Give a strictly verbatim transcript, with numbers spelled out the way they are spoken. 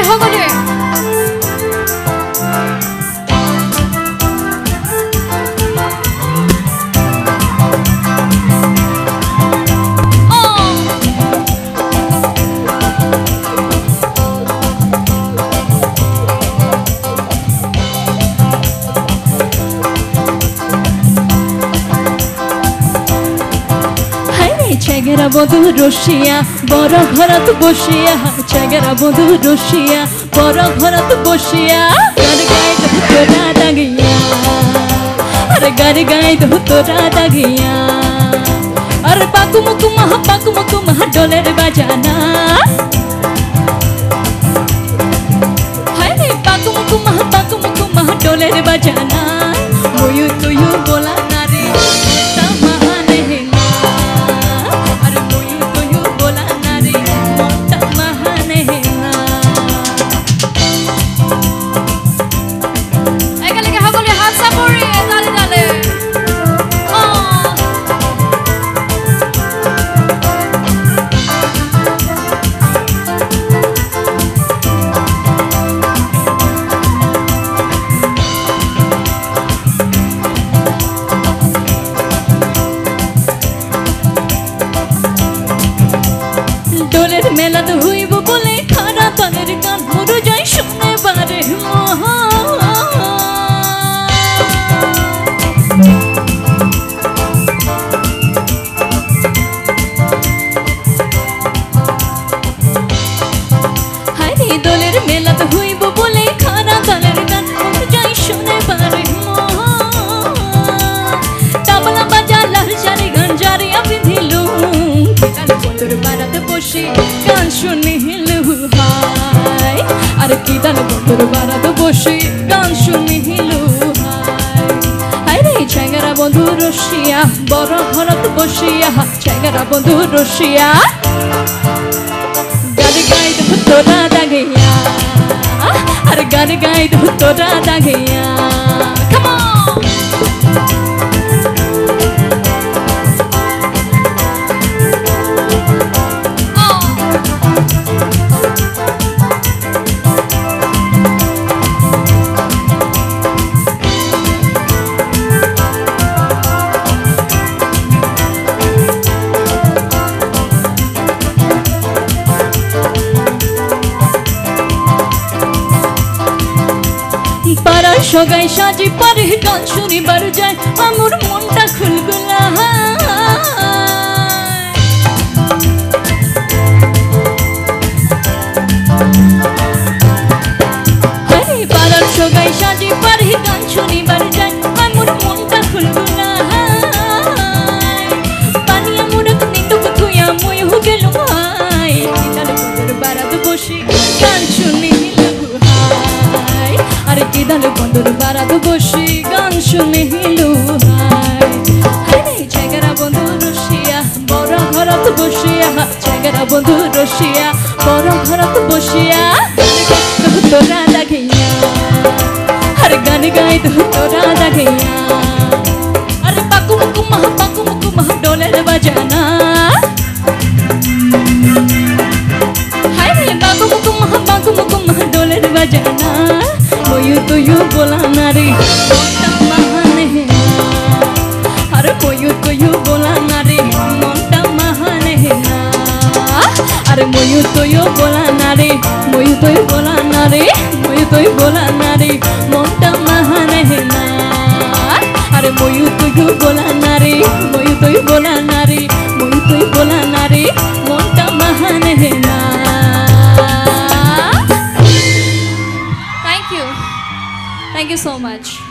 সকলে চেগেরা বধু রসিয়া বড় ঘরত বসিয়া চেগেরা বধু রসিয়া বড় ঘরত বসিয়া গাড়ি গাই তোরা দাগিয়া আরে গাড়ি গাই তোরা দাগিয়া আরে পাকু মুকু মহা পাকু মুকু মহা ডোলের বাজানা হায় রে পাকু মুকু মহা পাকু মুকু মহা ডোলের বাজানা মুয়ু তুয়ু বলা নারী ডোলের মেলা তো হইব বলে খারা তালের গান মরু যাই শুনে বারে মহা হায় রে ডোলের মেলা তো হইব বলে খারা তালের গান মরু যাই শুনে বারে মহা তাবলা বাজা লাল জারি গান জারি আপনি দিলু বন্ধুর বারাতে বসে গান শুনিলু হাই আরে কি দান বন্ধুর বারাতে বসে গান শুনিলু হাই হাই রে চেঙ্গারা বন্ধু রসিয়া বড় ঘরত বসিয়া চেঙ্গারা বন্ধু রসিয়া গাড়ি গাই তোরা দাগিয়া আরে গাড়ি গাই তোরা দাগিয়া কাম অন পাড়ার সগাই সাজি পারে গান শুনিবার যায় আমার মনটা খুলগুলা আরে পাড়ার সগাই সাজি পারে গান শুনিবার যায় আমার মনটা খুলগুলা পানিয়া মুরত নিন্দুক থুয়া মই হু গেল হাই কিনার বন্ধুর বারাত বসে গান শুনি আরে কি দাল বন্ধুর বারাত বসে গান শুনিলু হাই হাই রে চেঙ্গারা বন্ধু রসিয়া বড় ঘরত বসিয়া চেঙ্গারা বন্ধু রসিয়া বড় ঘরত বসিয়া তোরা দাগিয়া আরে গান গাই তোরা দাগিয়া আরে পাকু মুকু মহা পাকু মুকু মহা ডোলের বাজানা হাই রে পাকু মুকু মহা পাকু মুকু মহা ডোলের বাজানা मोयू तुयू बोला नारी मोंटा महाने ना अरे मोयू तुयू बोला नारी मोंटा महाने ना अरे मोयू तुयू बोला नारी मोयू तुयू बोला नारी मोयू तुयू बोला नारी मोंटा महाने ना अरे मोयू तुयू बोला नारी मोयू तुयू बोला नारी मोयू तुयू बोला नारी मोंटा महाने ना Thank you so much.